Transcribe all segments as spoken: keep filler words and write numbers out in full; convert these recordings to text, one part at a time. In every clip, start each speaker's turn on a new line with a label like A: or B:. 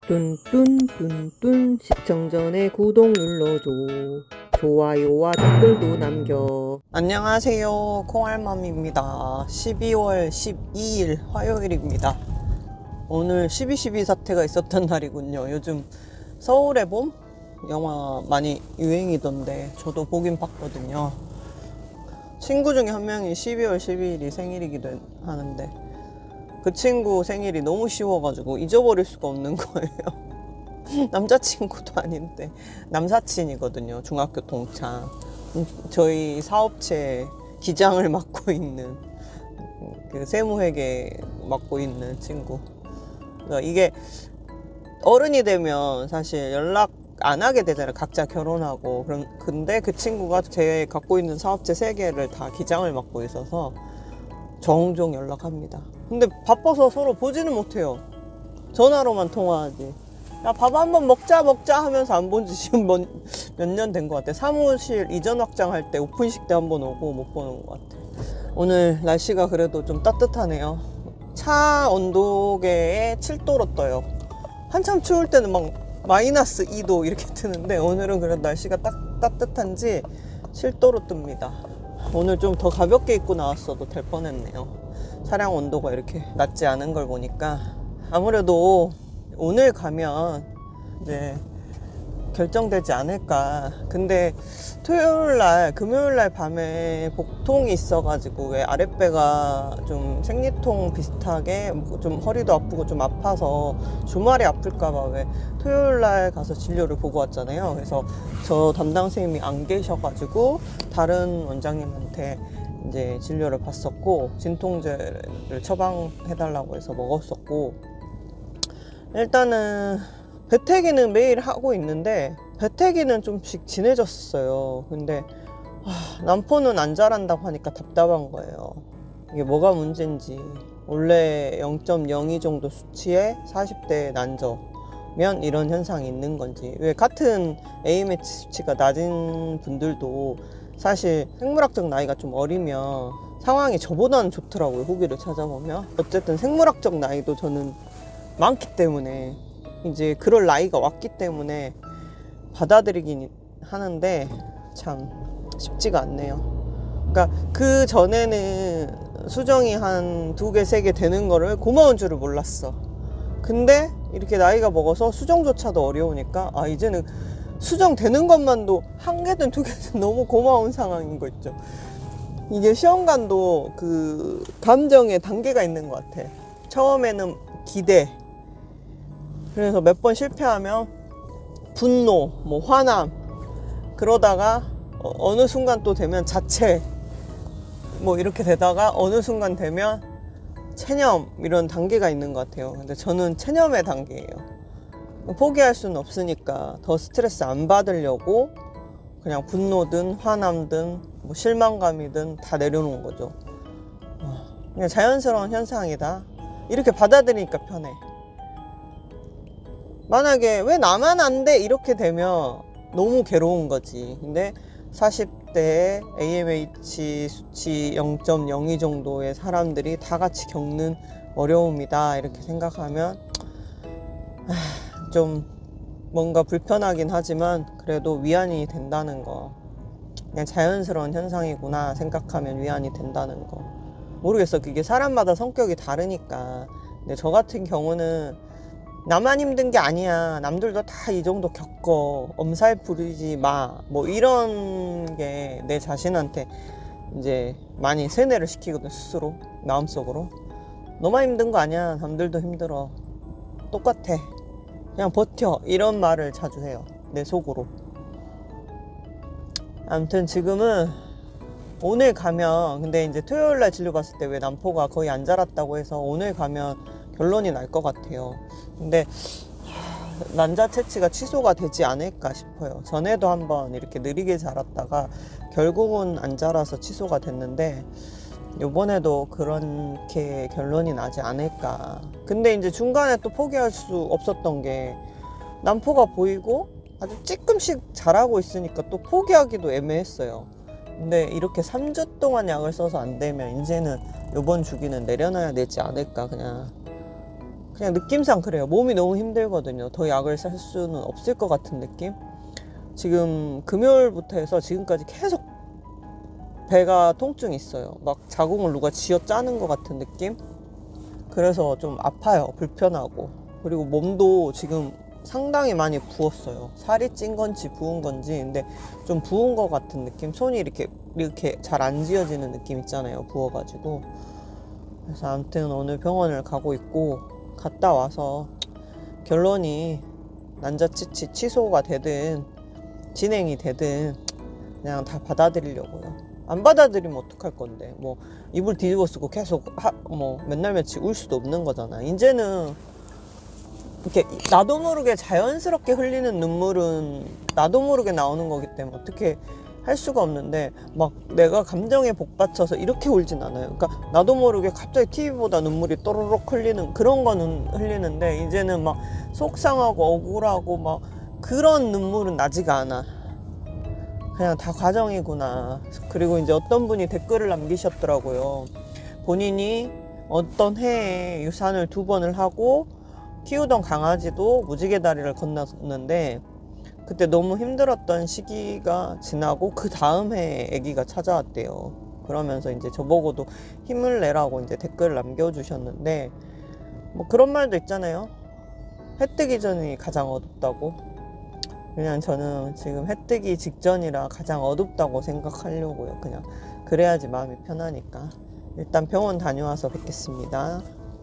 A: 뚠뚠뚠뚠 시청 전에 구독 눌러줘. 좋아요와 댓글도 남겨. 안녕하세요, 콩알맘입니다. 십이월 십이일 화요일입니다. 오늘 십이 십이 사태가 있었던 날이군요. 요즘 서울의 봄? 영화 많이 유행이던데 저도 보긴 봤거든요. 친구 중에 한 명이 십이월 십이일이 생일이기도 하는데 그 친구 생일이 너무 쉬워가지고 잊어버릴 수가 없는 거예요. 남자친구도 아닌데 남사친이거든요. 중학교 동창. 저희 사업체 기장을 맡고 있는, 그 세무회계 맡고 있는 친구. 그러니까 이게 어른이 되면 사실 연락 안 하게 되잖아요. 각자 결혼하고. 그럼 근데 그 친구가 제 갖고 있는 사업체 세 개를 다 기장을 맡고 있어서 종종 연락합니다. 근데 바빠서 서로 보지는 못해요. 전화로만 통화하지. 야, 밥 한번 먹자 먹자 하면서 안 본 지 지금 몇 년 된 것 같아. 사무실 이전 확장할 때 오픈식 때 한번 오고 못 보는 것 같아. 오늘 날씨가 그래도 좀 따뜻하네요. 차 온도계에 칠 도로 떠요. 한참 추울 때는 막 마이너스 이 도 이렇게 뜨는데 오늘은 그래도 날씨가 딱 따뜻한지 칠 도로 뜹니다. 오늘 좀 더 가볍게 입고 나왔어도 될 뻔했네요. 차량 온도가 이렇게 낮지 않은 걸 보니까. 아무래도 오늘 가면 이제 결정되지 않을까. 근데 토요일날, 금요일날 밤에 복통이 있어가지고 왜 아랫배가 좀 생리통 비슷하게 좀 허리도 아프고 좀 아파서 주말에 아플까봐 왜 토요일날 가서 진료를 보고 왔잖아요. 그래서 저 담당 선생님이 안 계셔가지고 다른 원장님한테 이제 진료를 받았었고 진통제를 처방해달라고 해서 먹었었고, 일단은 배태기는 매일 하고 있는데 배태기는 좀씩 진해졌어요. 근데 아, 남포는 안 자란다고 하니까 답답한 거예요. 이게 뭐가 문제인지. 원래 영 점 영이 정도 수치에 사십 대 난저면 이런 현상이 있는 건지. 왜 같은 에이엠에이치 수치가 낮은 분들도 사실 생물학적 나이가 좀 어리면 상황이 저보다는 좋더라고요. 후기를 찾아보면. 어쨌든 생물학적 나이도 저는 많기 때문에 이제 그럴 나이가 왔기 때문에 받아들이긴 하는데 참 쉽지가 않네요. 그러니까 그 전에는 수정이 한 두 개, 세 개 되는 거를 고마운 줄을 몰랐어. 근데 이렇게 나이가 먹어서 수정조차도 어려우니까 아, 이제는 수정 되는 것만도 한 개든 두 개든 너무 고마운 상황인 거 있죠. 이게 시험관도 그 감정의 단계가 있는 것 같아. 처음에는 기대, 그래서 몇 번 실패하면 분노, 뭐 화남, 그러다가 어느 순간 또 되면 자체, 뭐 이렇게 되다가 어느 순간 되면 체념, 이런 단계가 있는 것 같아요. 근데 저는 체념의 단계예요. 포기할 수는 없으니까 더 스트레스 안 받으려고 그냥 분노든 화남든 뭐 실망감이든 다 내려놓은 거죠. 그냥 자연스러운 현상이다, 이렇게 받아들이니까 편해. 만약에 왜 나만 안 돼 이렇게 되면 너무 괴로운 거지. 근데 사십 대에 에이엠에이치 수치 영 점 영이 정도의 사람들이 다 같이 겪는 어려움이다 이렇게 생각하면 좀 뭔가 불편하긴 하지만 그래도 위안이 된다는 거, 그냥 자연스러운 현상이구나 생각하면 위안이 된다는 거. 모르겠어, 그게 사람마다 성격이 다르니까. 근데 저 같은 경우는 나만 힘든 게 아니야, 남들도 다 이 정도 겪어, 엄살 부리지 마, 뭐 이런 게 내 자신한테 이제 많이 세뇌를 시키거든, 스스로 마음속으로. 너만 힘든 거 아니야, 남들도 힘들어, 똑같아, 그냥 버텨, 이런 말을 자주 해요, 내 속으로. 아무튼 지금은 오늘 가면, 근데 이제 토요일날 진료 봤을 때 왜 남포가 거의 안 자랐다고 해서 오늘 가면 결론이 날 것 같아요. 근데 난자 채취가 취소가 되지 않을까 싶어요. 전에도 한번 이렇게 느리게 자랐다가 결국은 안 자라서 취소가 됐는데 이번에도 그렇게 결론이 나지 않을까. 근데 이제 중간에 또 포기할 수 없었던 게 남포가 보이고 아주 조금씩 자라고 있으니까 또 포기하기도 애매했어요. 근데 이렇게 삼 주 동안 약을 써서 안 되면 이제는 이번 주기는 내려놔야 되지 않을까. 그냥 그냥 느낌상 그래요. 몸이 너무 힘들거든요. 더 약을 쓸 수는 없을 것 같은 느낌. 지금 금요일부터 해서 지금까지 계속 배가 통증이 있어요. 막 자궁을 누가 쥐어 짜는 것 같은 느낌. 그래서 좀 아파요. 불편하고. 그리고 몸도 지금 상당히 많이 부었어요. 살이 찐 건지 부은 건지. 근데 좀 부은 것 같은 느낌. 손이 이렇게 이렇게 잘 안 지어지는 느낌 있잖아요. 부어가지고. 그래서 아무튼 오늘 병원을 가고 있고, 갔다 와서 결론이 난자치치 취소가 되든 진행이 되든 그냥 다 받아들이려고요. 안 받아들이면 어떡할 건데. 뭐 이불 뒤집어 쓰고 계속 하, 뭐 맨날 며칠 울 수도 없는 거잖아. 이제는 이렇게 나도 모르게 자연스럽게 흘리는 눈물은 나도 모르게 나오는 거기 때문에 어떻게 할 수가 없는데, 막 내가 감정에 복받쳐서 이렇게 울진 않아요. 그러니까 나도 모르게 갑자기 티비보다 눈물이 또르륵 흘리는 그런 거는 흘리는데, 이제는 막 속상하고 억울하고 막 그런 눈물은 나지가 않아. 그냥 다 과정이구나. 그리고 이제 어떤 분이 댓글을 남기셨더라고요. 본인이 어떤 해에 유산을 두 번을 하고 키우던 강아지도 무지개 다리를 건넜는데 그때 너무 힘들었던 시기가 지나고 그 다음 해에 아기가 찾아왔대요. 그러면서 이제 저보고도 힘을 내라고 이제 댓글을 남겨주셨는데, 뭐 그런 말도 있잖아요. 해 뜨기 전이 가장 어둡다고. 그냥 저는 지금 해 뜨기 직전이라 가장 어둡다고 생각하려고요. 그냥 그래야지 마음이 편하니까. 일단 병원 다녀와서 뵙겠습니다.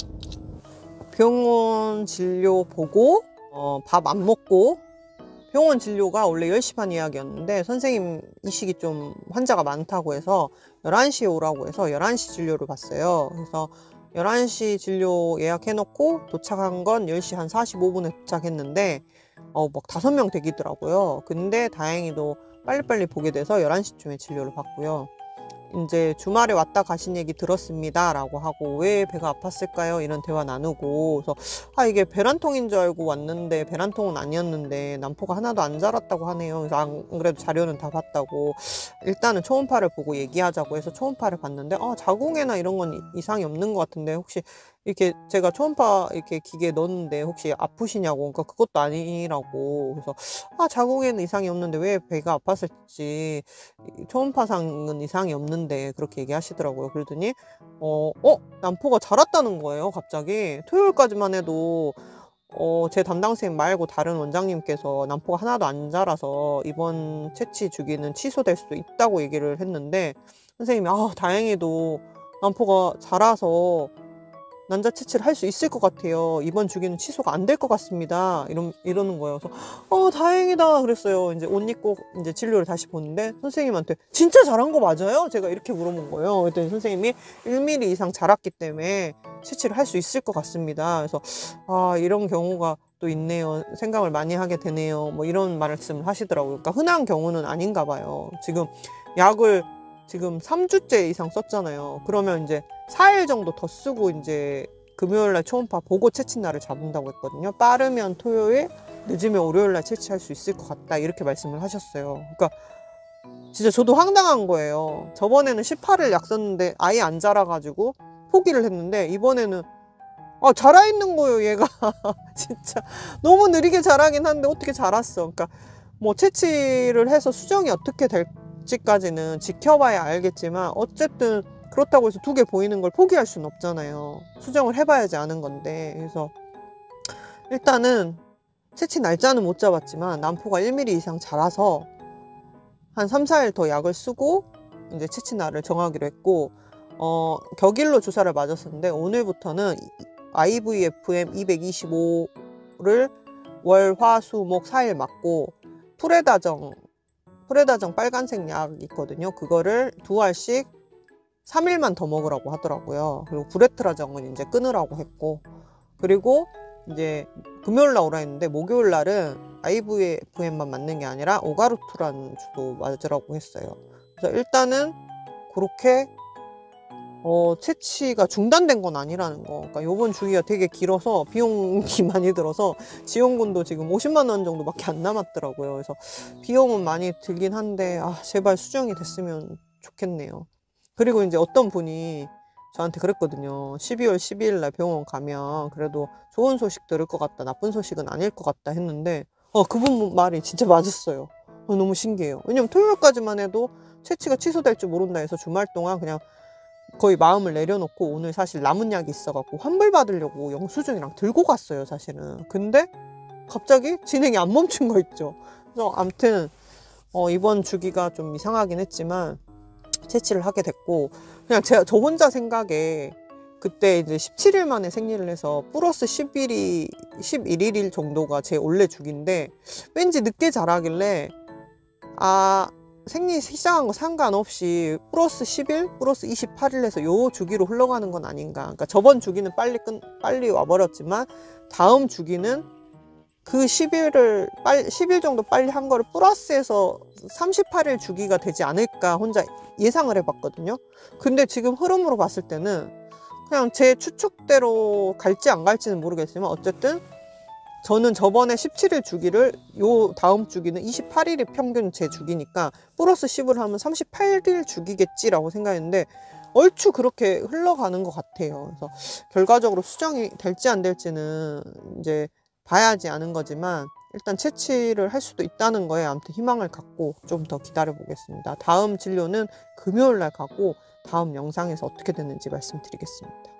A: 병원 진료 보고 어, 밥 안 먹고, 병원 진료가 원래 열 시 반 예약이었는데 선생님 이 시기 좀 환자가 많다고 해서 열한 시에 오라고 해서 열한 시 진료를 봤어요. 그래서 열한 시 진료 예약해놓고 도착한 건 열 시 한 사십오 분에 도착했는데 어, 막 다섯 명 되기더라고요. 근데 다행히도 빨리빨리 보게 돼서 열한 시쯤에 진료를 받고요. 이제 주말에 왔다 가신 얘기 들었습니다 라고 하고, 왜 배가 아팠을까요? 이런 대화 나누고, 그래서 아 이게 배란통인 줄 알고 왔는데 배란통은 아니었는데 난포가 하나도 안 자랐다고 하네요. 그래서 안 그래도 자료는 다 봤다고, 일단은 초음파를 보고 얘기하자고 해서 초음파를 봤는데 아 자궁에나 이런 건 이상이 없는 것 같은데 혹시 이렇게 제가 초음파 이렇게 기계에 넣었는데 혹시 아프시냐고. 그러니까 그것도 아니라고. 그래서 아 자궁에는 이상이 없는데 왜 배가 아팠을지, 초음파상은 이상이 없는데 그렇게 얘기하시더라고요. 그러더니 어, 어? 난포가 자랐다는 거예요. 갑자기 토요일까지만 해도 어, 제 담당쌤 말고 다른 원장님께서 난포가 하나도 안 자라서 이번 채취 주기는 취소될 수도 있다고 얘기를 했는데, 선생님이 아 다행히도 난포가 자라서 난자 채취를 할 수 있을 것 같아요. 이번 주기는 취소가 안 될 것 같습니다. 이런, 이러는 거예요. 그래서, 어, 다행이다. 그랬어요. 이제 옷 입고 이제 진료를 다시 보는데 선생님한테 진짜 잘한 거 맞아요? 제가 이렇게 물어본 거예요. 그랬더니 선생님이 일 밀리미터 이상 자랐기 때문에 채취를 할 수 있을 것 같습니다. 그래서, 아, 이런 경우가 또 있네요. 생각을 많이 하게 되네요. 뭐 이런 말씀을 하시더라고요. 그러니까 흔한 경우는 아닌가 봐요. 지금 약을 지금 삼 주째 이상 썼잖아요. 그러면 이제 사 일 정도 더 쓰고 이제 금요일날 초음파 보고 채취 날을 잡는다고 했거든요. 빠르면 토요일, 늦으면 월요일날 채취할 수 있을 것 같다. 이렇게 말씀을 하셨어요. 그러니까 진짜 저도 황당한 거예요. 저번에는 십팔 일 약 썼는데 아예 안 자라가지고 포기를 했는데, 이번에는 아 자라있는 거예요 얘가. 진짜 너무 느리게 자라긴 한데 어떻게 자랐어. 그러니까 뭐 채취를 해서 수정이 어떻게 될지까지는 지켜봐야 알겠지만, 어쨌든 그렇다고 해서 두 개 보이는 걸 포기할 수는 없잖아요. 수정을 해봐야지 아는 건데. 그래서 일단은 채취 날짜는 못 잡았지만 난포가 일 밀리미터 이상 자라서 한 삼, 사 일 더 약을 쓰고 이제 채취 날을 정하기로 했고, 어, 격일로 주사를 맞았었는데 오늘부터는 아이브이에프엠 이백이십오를 월, 화, 수, 목 사 일 맞고, 프레다정, 프레다정 빨간색 약 있거든요. 그거를 두 알씩 삼 일만 더 먹으라고 하더라고요. 그리고 브레트라정은 이제 끊으라고 했고, 그리고 이제 금요일 날 오라 했는데 목요일 날은 아이브이에프엠만 맞는 게 아니라 오가루투라는 주도 맞으라고 했어요. 그래서 일단은 그렇게 어, 채취가 중단된 건 아니라는 거. 그러니까 요번 주기가 되게 길어서 비용이 많이 들어서 지원금도 지금 오십만 원 정도밖에 안 남았더라고요. 그래서 비용은 많이 들긴 한데 아 제발 수정이 됐으면 좋겠네요. 그리고 이제 어떤 분이 저한테 그랬거든요. 십이월 십이일 날 병원 가면 그래도 좋은 소식 들을 것 같다, 나쁜 소식은 아닐 것 같다 했는데 어, 그분 말이 진짜 맞았어요. 어, 너무 신기해요. 왜냐면 토요일까지만 해도 채취가 취소될 줄 모른다 해서 주말 동안 그냥 거의 마음을 내려놓고 오늘 사실 남은 약이 있어갖고 환불 받으려고 영수증이랑 들고 갔어요, 사실은. 근데 갑자기 진행이 안 멈춘 거 있죠. 그래서 아무튼 어, 이번 주기가 좀 이상하긴 했지만 채취를 하게 됐고, 그냥 제가 저 혼자 생각에 그때 이제 십칠 일 만에 생리를 해서 플러스 십일이 십일 일 정도가 제 원래 주기인데 왠지 늦게 자라길래 아, 생리 시작한 거 상관없이 플러스 십 일, 플러스 이십팔 일에서 요 주기로 흘러가는 건 아닌가. 그러니까 저번 주기는 빨리 끝, 빨리 와버렸지만 다음 주기는 그 십 일을 빨리, 십 일 정도 빨리 한 거를 플러스해서 삼십팔 일 주기가 되지 않을까 혼자 예상을 해봤거든요. 근데 지금 흐름으로 봤을 때는 그냥 제 추측대로 갈지 안 갈지는 모르겠지만 어쨌든 저는 저번에 십칠 일 주기를 요 다음 주기는 이십팔 일이 평균 제 주기니까 플러스 십을 하면 삼십팔 일 주기겠지라고 생각했는데 얼추 그렇게 흘러가는 것 같아요. 그래서 결과적으로 수정이 될지 안 될지는 이제 봐야지 아는 거지만 일단 채취를 할 수도 있다는 거에 아무튼 희망을 갖고 좀 더 기다려 보겠습니다. 다음 진료는 금요일 날 가고 다음 영상에서 어떻게 됐는지 말씀드리겠습니다.